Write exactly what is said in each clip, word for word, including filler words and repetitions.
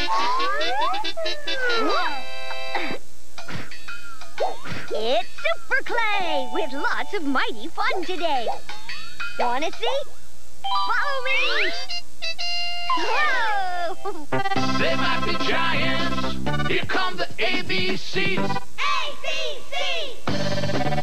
It's Super Clay with lots of mighty fun today. Wanna see? Follow me! Whoa! They might be giants. Here come the A B Cs. A, B, C!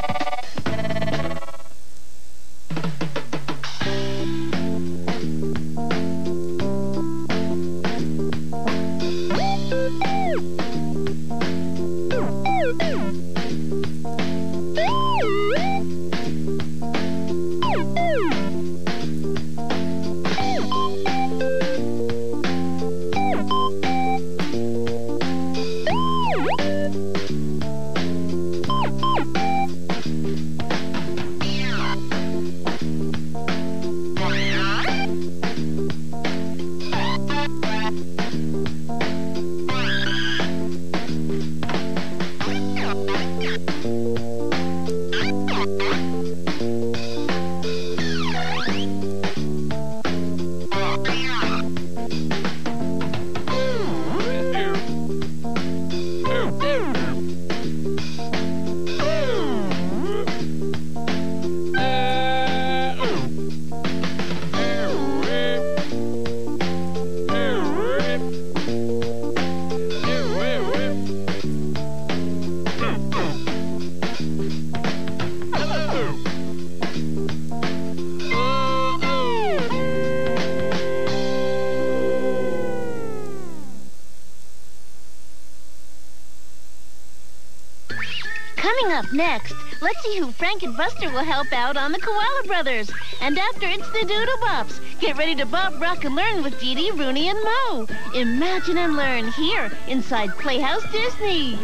Coming up next, let's see who Frank and Buster will help out on the Koala Brothers. And after, it's the Doodle Bops. Get ready to bob, rock, and learn with Dee Dee, Rooney, and Mo. Imagine and learn here inside Playhouse Disney.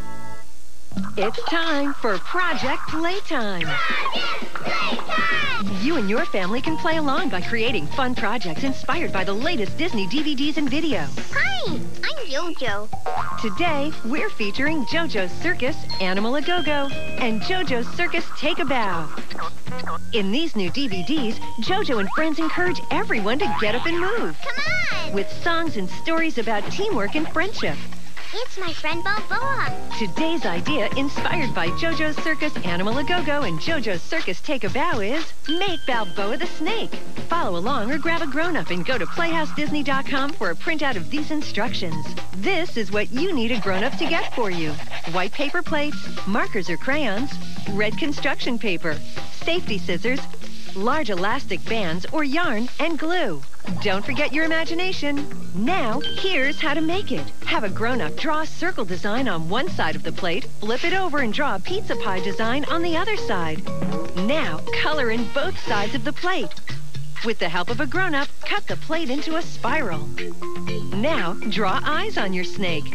It's time for Project Playtime. Project Playtime! You and your family can play along by creating fun projects inspired by the latest Disney D V Ds and video. Hi, I'm JoJo. Today, we're featuring JoJo's Circus, Animal A Go-Go, and JoJo's Circus Take a Bow. In these new D V Ds, JoJo and friends encourage everyone to get up and move. Come on! With songs and stories about teamwork and friendship. It's my friend Balboa. Today's idea, inspired by JoJo's Circus, Animal A Go-Go, and JoJo's Circus Take a Bow, is make Balboa the Snake. Follow along or grab a grown-up and go to Playhouse Disney dot com for a printout of these instructions. This is what you need a grown-up to get for you. White paper plates, markers or crayons, red construction paper, safety scissors, large elastic bands or yarn, and glue. Don't forget your imagination. Now, here's how to make it. Have a grown-up draw a circle design on one side of the plate, flip it over and draw a pizza pie design on the other side. Now, color in both sides of the plate. With the help of a grown-up, cut the plate into a spiral. Now, draw eyes on your snake.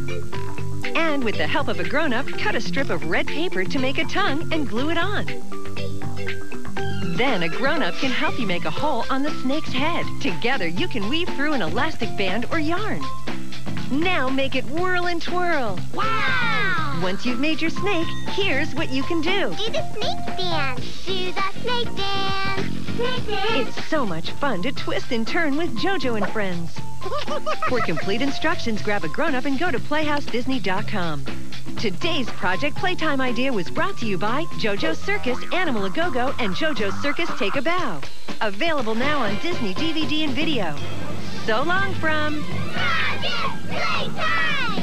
And with the help of a grown-up, cut a strip of red paper to make a tongue and glue it on. Then a grown-up can help you make a hole on the snake's head. Together, you can weave through an elastic band or yarn. Now make it whirl and twirl. Wow! Once you've made your snake, here's what you can do. Do the snake dance. Do the snake dance. Snake dance. It's so much fun to twist and turn with JoJo and friends. For complete instructions, grab a grown-up and go to Playhouse Disney dot com. Today's Project Playtime idea was brought to you by JoJo's Circus, Animal A Go-Go, and JoJo's Circus Take a Bow. Available now on Disney D V D and video. So long from... Project Playtime!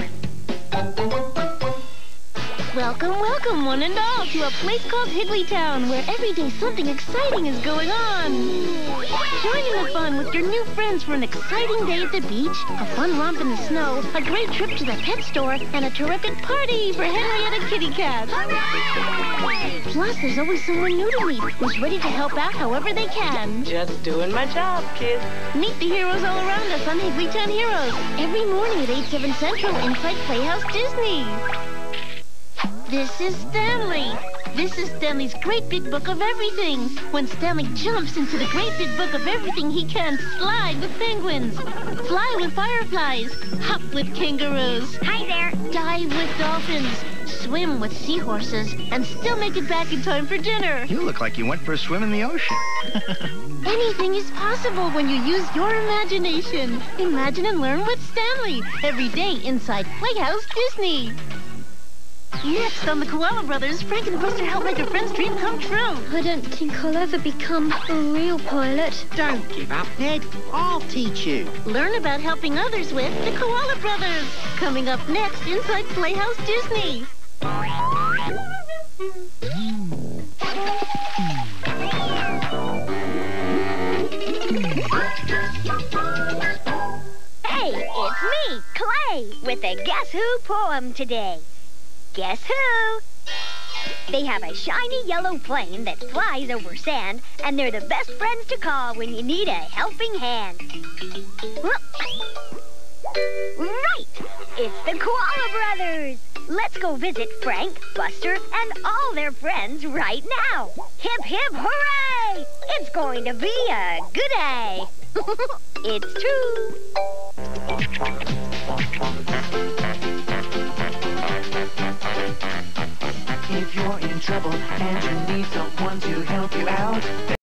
Welcome, welcome, one and all, to a place called Higglytown, where every day something exciting is going on. Join in the fun with your new friends for an exciting day at the beach, a fun romp in the snow, a great trip to the pet store, and a terrific party for Henrietta Kitty Cat. Hooray! Plus, there's always someone new to meet who's ready to help out however they can. Just doing my job, kids. Meet the heroes all around us on Higglytown Heroes, every morning at eight, seven Central inside Playhouse Disney. This is Stanley. This is Stanley's Great Big Book of Everything. When Stanley jumps into the Great Big Book of Everything, he can slide with penguins, fly with fireflies, hop with kangaroos, Hi there. dive with dolphins, swim with seahorses and still make it back in time for dinner. You look like you went for a swim in the ocean. Anything is possible when you use your imagination. Imagine and learn with Stanley every day inside Playhouse Disney. Next on the Koala Brothers, Frank and Buster help make a friend's dream come true. I don't think I'll ever become a real pilot. Don't give up, Ned. I'll teach you. Learn about helping others with the Koala Brothers. Coming up next inside Playhouse Disney. Hey, it's me, Clay, with a Guess Who poem today. Guess who? They have a shiny yellow plane that flies over sand, and they're the best friends to call when you need a helping hand. Right! It's the Koala Brothers! Let's go visit Frank, Buster, and all their friends right now. Hip, hip, hooray! It's going to be a good day. It's true. If you're in trouble and you need someone to help you out,